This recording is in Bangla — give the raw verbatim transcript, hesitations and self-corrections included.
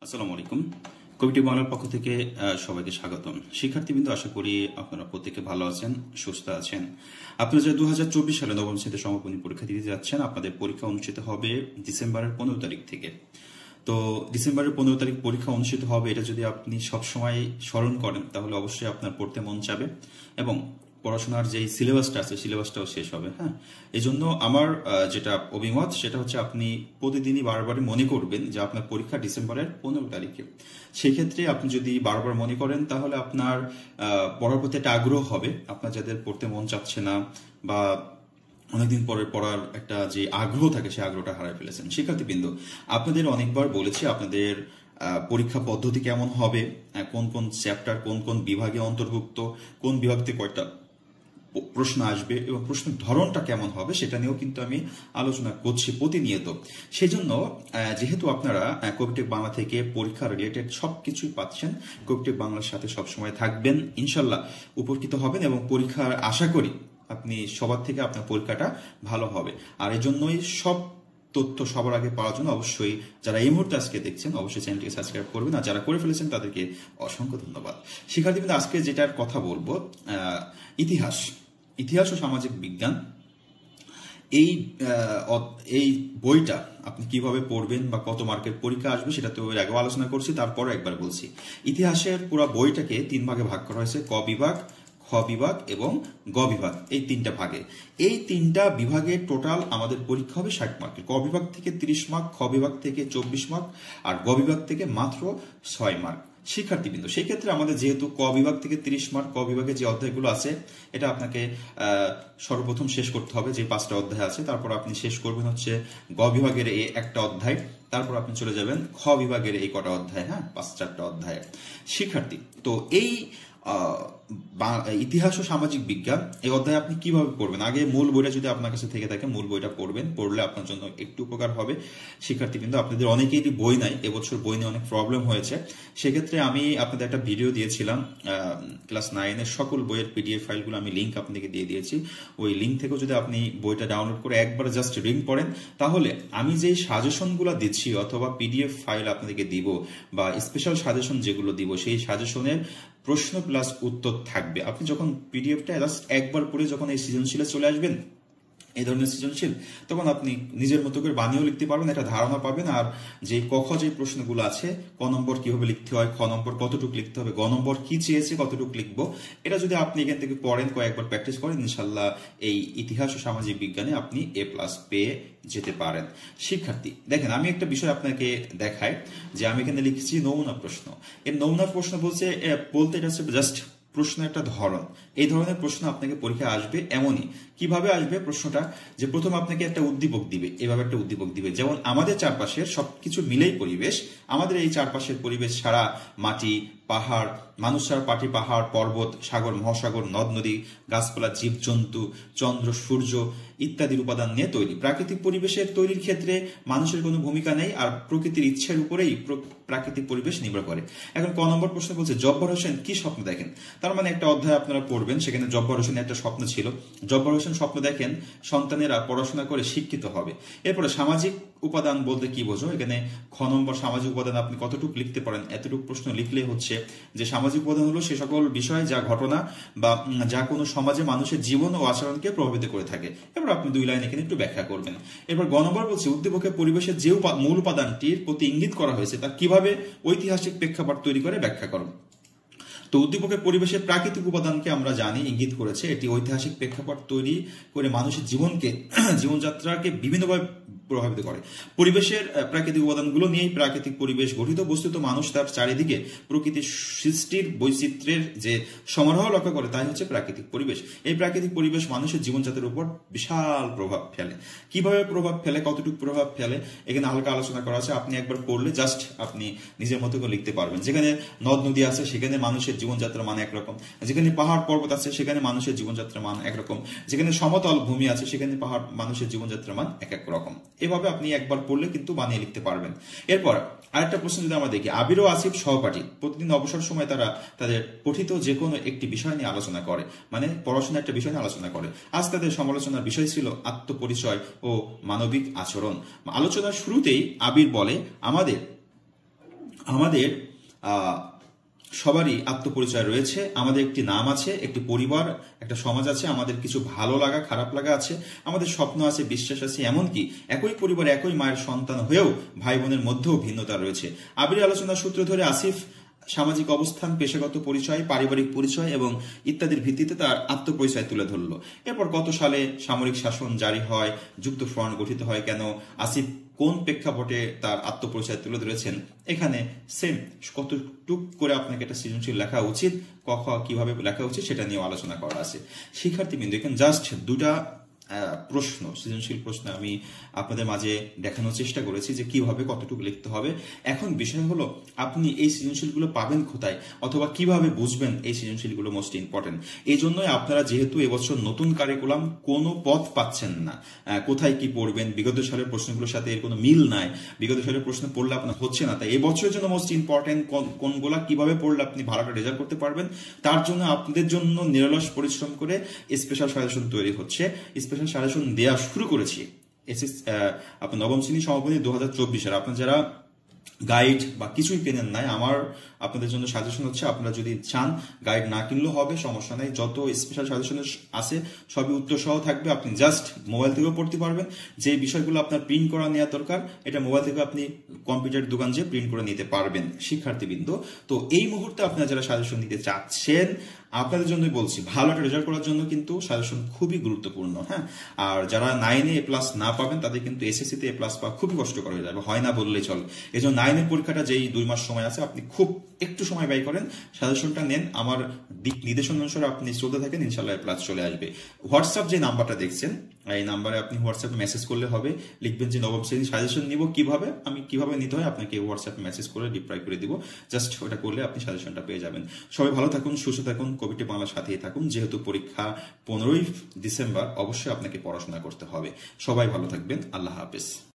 আসসালামু আলাইকুম। কবিটি বাংলার পক্ষ থেকে সবাইকে স্বাগতম। শিক্ষার্থীবৃন্দ, আশা করি আপনারা প্রত্যেকে ভালো আছেন, সুস্থ আছেন। আপনারা যে দু হাজার চব্বিশ সালে নবম শ্রেণীতে সমাপনী পরীক্ষা দিতে যাচ্ছেন, আপনাদের পরীক্ষা অনুষ্ঠিত হবে ডিসেম্বরের পনেরো তারিখ থেকে। তো ডিসেম্বরের পনেরো তারিখ পরীক্ষা অনুষ্ঠিত হবে, এটা যদি আপনি সবসময় স্মরণ করেন তাহলে অবশ্যই আপনার পড়তে মন চাবে এবং পড়াশোনার যে সিলেবাসটা আছে সিলেবাসটাও শেষ হবে। হ্যাঁ, এই জন্য আমার যেটা অভিমত সেটা হচ্ছে আপনি প্রতিদিনই বারবার মনে করবেন যে আপনার পরীক্ষা ডিসেম্বরের পনেরো তারিখে। সেই ক্ষেত্রে আপনি যদি বারবার মনে করেন তাহলে আপনার পড়ার প্রতি একটা আগ্রহ হবে। আপনার যাদের পড়তে মন চাচ্ছে না বা অনেকদিন পরে পড়ার একটা যে আগ্রহ থাকে সেই আগ্রহটা হারাই ফেলেছেন। শিক্ষার্থীবৃন্দ, আপনাদের অনেকবার বলেছি আপনাদের পরীক্ষা পদ্ধতি কেমন হবে, কোন কোন চ্যাপ্টার কোন কোন বিভাগে অন্তর্ভুক্ত, কোন বিভাগ থেকে কয়টা প্রশ্ন আসবে এবং প্রশ্নের ধরনটা কেমন হবে সেটা নিয়েও কিন্তু আমি আলোচনা করছি প্রতিনিয়ত। সেজন্য যেহেতু আপনারা কবিটেক বাংলা থেকে পরীক্ষা রিলেটেড সবকিছুই পাচ্ছেন, কবিটেক বাংলার সাথে সবসময় থাকবেন, ইনশাল্লাহ উপকৃত হবেন এবং পরীক্ষার আশা করি আপনি সবার থেকে আপনার পরীক্ষাটা ভালো হবে। আর এই জন্যই সব তথ্য সবার আগে পাওয়ার জন্য অবশ্যই যারা এই মুহূর্তে আজকে দেখছেন অবশ্যই চ্যানেলটিকে সাবস্ক্রাইব করবেন, আর যারা করে ফেলেছেন তাদেরকে অসংখ্য ধন্যবাদ। শিক্ষার্থীবৃন্দ, আজকে যেটার কথা বলবো ইতিহাস ইতিহাস ও সামাজিক বিজ্ঞান। এই এই বইটা আপনি কিভাবে পড়বেন বা কত মার্কের পরীক্ষা আসবে সেটা তো এর আগেও আলোচনা করছি, তারপরে একবার বলছি। ইতিহাসের পুরো বইটাকে তিন ভাগে ভাগ করা হয়েছে, ক বিভাগ, খ বিভাগ এবং গ বিভাগ, এই তিনটা ভাগে। এই তিনটা বিভাগে টোটাল আমাদের পরীক্ষা হবে ষাট মার্কের। ক বিভাগ থেকে তিরিশ মার্ক, খ বিভাগ থেকে চব্বিশ মার্ক আর গ বিভাগ থেকে মাত্র ছয় মার্ক। শিক্ষার্থীবৃন্দ, সেই ক্ষেত্রে আমাদের যেহেতু ক বিভাগ থেকে তিরিশ মার্ক, ক বিভাগে যে অধ্যায়গুলো আছে এটা আপনাকে সর্বপ্রথম শেষ করতে হবে, যে পাঁচটা অধ্যায় আছে। তারপর আপনি শেষ করবেন হচ্ছে গ বিভাগের এই একটা অধ্যায়, তারপর আপনি চলে যাবেন খ বিভাগের এই কটা অধ্যায়, হ্যাঁ পাঁচ চারটা অধ্যায়। শিক্ষার্থী, তো এই ইতিহাস ও সামাজিক বিজ্ঞান এই অধ্যায় আপনি কিভাবে পড়বেন? আগে মূল বইটা যদি আপনার কাছে থেকে থাকে মূল বইটা পড়বেন, পড়লে আপনার জন্য একটু উপকার হবে। শিক্ষার্থীবৃন্দ, আপনাদের অনেকেরই বই নাই, এবছর বই নিয়ে অনেক প্রবলেম হয়েছে। সেক্ষেত্রে আমি আপনাদের একটা ভিডিও দিয়েছিলাম, ক্লাস নাইনের সকল বইয়ের পিডিএফ ফাইলগুলো আমি লিঙ্ক আপনাদেরকে দিয়ে দিয়েছি। ওই লিঙ্ক থেকেও যদি আপনি বইটা ডাউনলোড করে একবার জাস্ট রিড পড়েন, তাহলে আমি যে সাজেশনগুলো দিচ্ছি অথবা পিডিএফ ফাইল আপনাদেরকে দিব বা স্পেশাল সাজেশন যেগুলো দিব, সেই সাজেশনের প্রশ্ন প্লাস উত্তর থাকবে। আপনি যখন পিডিএফটা জাস্ট একবার পড়ে যখন এই সৃজনশীলে চলে আসবেন, এই ধরনের সৃজনশীল, তখন আপনি নিজের মতো করে বানিয়েও লিখতে পারবেন, একটা ধারণা পাবেন। আর যে ক খ যে প্রশ্নগুলো আছে, ক নম্বর কিভাবে লিখতে হয়, খ নম্বর কতটুকু লিখতে হবে, গ নম্বর কি চেয়েছে কতটুকু লিখবো, এটা যদি আপনি এখান থেকে পড়েন, কয়েকবার প্র্যাকটিস করেন, ইনশাল্লাহ এই ইতিহাস ও সামাজিক বিজ্ঞানে আপনি এ প্লাস পেয়ে যেতে পারেন। শিক্ষার্থী দেখেন, আমি একটা বিষয় আপনাকে দেখাই যে আমি এখানে লিখেছি নমুনা প্রশ্ন। এর নমুনা প্রশ্ন বলছে বলতে এটা হচ্ছে জাস্ট প্রশ্ন একটা ধরন। এই ধরনের প্রশ্ন আপনাকে পরীক্ষায় আসবে। এমনই কিভাবে আসবে প্রশ্নটা, যে প্রথম আপনাকে একটা উদ্দীপক দিবে, এভাবে একটা উদ্দীপক দিবে, যেমন আমাদের চারপাশের সবকিছু মিলেই পরিবেশ, আমাদের এই চারপাশের পরিবেশ ছাড়া মাটি, পাহাড়, মানুষ ছাড়া পাটি, পাহাড়, পর্বত, সাগর, মহাসাগর, নদ নদী, গাছপালা, জীবজন্তু, চন্দ্র, সূর্য ইত্যাদির উপাদান নিয়ে তৈরি। প্রাকৃতিক পরিবেশের তৈরির ক্ষেত্রে মানুষের কোনো ভূমিকা নেই, আর প্রকৃতির ইচ্ছের উপরেই প্রাকৃতিক পরিবেশ নির্ভর করে। এখন ক নম্বর প্রশ্ন বলছে জব্বার হোসেন কি স্বপ্ন দেখেন। তার মানে একটা অধ্যায় আপনারা পড়বেন, সেখানে জব্বার হোসেনের একটা স্বপ্ন ছিল। জব্বার হোসেন স্বপ্ন দেখেন সন্তানেরা পড়াশোনা করে শিক্ষিত হবে। এরপরে সামাজিক উপাদান বলতে কি বোঝো, এখানে খ নম্বর সামাজিক উপাদান আপনি কতটুকু লিখতে পারেন, এতটুকু প্রশ্ন লিখলে হচ্ছে যে সামাজিক উপাদান হলো সে সকল বিষয় যা ঘটনা বা যা কোনো সমাজে মানুষের জীবন ও আচরণকে প্রভাবিত করে থাকে। এবার আপনি দুই লাইন এখানে একটু ব্যাখ্যা করবেন। এরপর গ নম্বর বলছে উদ্দীপকে পরিবেশের যে মূল উপাদানটির প্রতি ইঙ্গিত করা হয়েছে তা কিভাবে ঐতিহাসিক প্রেক্ষাপট তৈরি করে ব্যাখ্যা করুন। তো উদ্দীপকের পরিবেশের প্রাকৃতিক উপাদানকে আমরা জানি ইঙ্গিত করেছে, এটি ঐতিহাসিক প্রেক্ষাপট তৈরি করে মানুষের জীবনকে জীবনযাত্রাকে বিভিন্নভাবে প্রভাবিত করে। পরিবেশের প্রাকৃতিক উপাদানগুলো নিয়েই প্রাকৃতিক পরিবেশ গঠিত। বস্তুত মানুষ তার চারিদিকে প্রকৃতির সৃষ্টির বৈচিত্র্যের যে সমারোহ লক্ষ্য করে তাই হচ্ছে প্রাকৃতিক পরিবেশ। এই প্রাকৃতিক পরিবেশ মানুষের জীবনযাত্রার উপর বিশাল প্রভাব ফেলে। কিভাবে প্রভাব ফেলে, কতটুকু প্রভাব ফেলে, এখানে হালকা আলোচনা করা আছে। আপনি একবার পড়লে জাস্ট আপনি নিজের মতো করে লিখতে পারবেন। যেখানে নদ নদী আছে সেখানে মানুষের জীবনযাত্রার মান একরকম, যেখানে পাহাড় পর্বত আছে সেখানে মানুষের জীবনযাত্রার মান একরকম, যেখানে সমতল ভূমি আছে সেখানে পাহাড় মানুষের জীবনযাত্রার মান এক এক রকম। এভাবে আপনি একবার পড়লে কিন্তু বানিয়ে লিখতে পারবেন। এরপর আরেকটা প্রশ্ন যদি আমরা দেখি, আবির ও আসিফ সহপাঠী প্রতিদিন অবসর সময় তারা তাদের পঠিত যে কোনো একটি বিষয় নিয়ে আলোচনা করে, মানে পড়াশোনার একটা বিষয় নিয়ে আলোচনা করে। আজ তাদের সমালোচনার বিষয় ছিল আত্মপরিচয় ও মানবিক আচরণ। আলোচনার শুরুতেই আবির বলে, আমাদের আমাদের আহ সবারই আত্মপরিচয় রয়েছে, আমাদের একটি নাম আছে, একটি পরিবার, একটা সমাজ আছে, আমাদের কিছু ভালো লাগা খারাপ লাগা আছে, আমাদের স্বপ্ন আছে, বিশ্বাস আছে, এমনকি একই পরিবার একই মায়ের সন্তান হয়েও ভাই বোনের মধ্যেও ভিন্নতা রয়েছে। আবির আলোচনার সূত্র ধরে আসিফ সামাজিক অবস্থান, পেশাগত পরিচয়, পারিবারিক পরিচয় এবং ইত্যাদির ভিত্তিতে তার আত্মপরিচয় তুলে ধরল। এরপর কত সালে সামরিক শাসন জারি হয়, যুক্তফ্রন্ট গঠিত হয় কেন, আসিফ কোন প্রেক্ষাপটে তার আত্মপরিচয় তুলে ধরেছেন, এখানে সেম কতটুক করে আপনাকে একটা সৃজনশীল লেখা উচিত, কখ কিভাবে লেখা উচিত সেটা নিয়ে আলোচনা করা আছে। শিক্ষার্থীবৃন্দ, এখানে জাস্ট দুটা প্রশ্ন, সৃজনশীল প্রশ্ন আমি আপনাদের মাঝে দেখানোর চেষ্টা করেছি যে কিভাবে কতটুকু লিখতে হবে। এখন বিষয় হলো আপনি এই সৃজনশীলগুলো পাবেন কোথায়, অথবা কিভাবে বুঝবেন এই সৃজনশীলগুলো মোস্ট ইম্পর্টেন্ট। এই জন্যই আপনারা যেহেতু এবছর নতুন কারিকুলাম, কোনো পথ পাচ্ছেন না কোথায় কি পড়বেন, বিগত সালের প্রশ্নগুলোর সাথে এর কোনো মিল নাই, বিগত সালের প্রশ্ন পড়লে আপনার হচ্ছে না, তাই এবছরের জন্য মোস্ট ইম্পর্টেন্ট কোনগুলা, কিভাবে পড়লে আপনি ভালোটা রেজাল্ট করতে পারবেন, তার জন্য আপনাদের জন্য নিরলস পরিশ্রম করে স্পেশাল সাজেশন তৈরি হচ্ছে, স্পেশাল সাজেশন দেওয়া শুরু করেছি এসএস আপনার নবম শ্রেণী সমাপনী দু হাজার চব্বিশের। আপনার যারা গাইড বা কিছুই কেনেন নাই, আমার আপনাদের জন্য সাজেশন হচ্ছে, আপনারা যদি চান গাইড না কিনলেও হবে, সমস্যা নাই, যত স্পেশাল সাজেশন আছে সবই উত্তর সহ থাকবে, আপনি জাস্ট মোবাইল থেকেও পড়তে পারবেন। যে বিষয়গুলো আপনার প্রিন্ট করা নেওয়া দরকার, এটা মোবাইল থেকে আপনি কম্পিউটার দোকান যেয়ে প্রিন্ট করে নিতে পারবেন। শিক্ষার্থীবৃন্দ, তো এই মুহূর্তে আপনারা যারা সাজেশন নিতে চাচ্ছেন, আপনাদের জন্যই বলছি, ভালো একটা রেজাল্ট করার জন্য কিন্তু সাজেশন খুবই গুরুত্বপূর্ণ। হ্যাঁ, আর যারা নাইনে এ প্লাস না পাবেন তাদের কিন্তু এসএসসিতে এ প্লাস পাওয়া খুবই কষ্টকর হয়ে যাবে, হয় না বললেই চলে। এই জন্য নাইনের পরীক্ষাটা যেই দুই মাস সময় আছে, আপনি খুব একটু সময় ব্যয় করেন, সাজেশনটা নেন, আমার দিক নির্দেশন অনুসারে আপনি চলতে থাকেন, ইনশাল্লাহ এ প্লাস চলে আসবে। হোয়াটসঅ্যাপ যে নাম্বারটা দেখছেন, এই নাম্বারে আপনি হোয়াটসঅ্যাপে মেসেজ করলে হবে, লিখবেন যে নবম শ্রেণী সাজেশন নিব, কিভাবে আমি কিভাবে নিতে হয় আপনাকে হোয়াটসঅ্যাপে মেসেজ করে রিপ্লাই করে দিব, জাস্ট ওটা করলে আপনি সাজেশনটা পেয়ে যাবেন। সবাই ভালো থাকুন, সুস্থ থাকুন, কবিটি বাংলার সাথেই থাকুন। যেহেতু পরীক্ষা পনেরোই ডিসেম্বর, অবশ্যই আপনাকে পড়াশোনা করতে হবে। সবাই ভালো থাকবেন, আল্লাহ হাফেজ।